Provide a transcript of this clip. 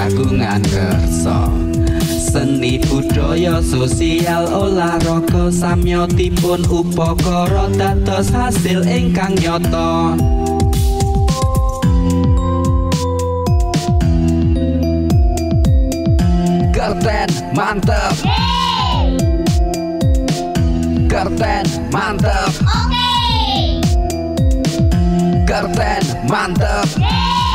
kagungan kersa. Seni budaya sosial olahraga samyotipun upakara dados hasil ingkang nyata. Kerten mantep. Kerten mantep. Kerten mantep.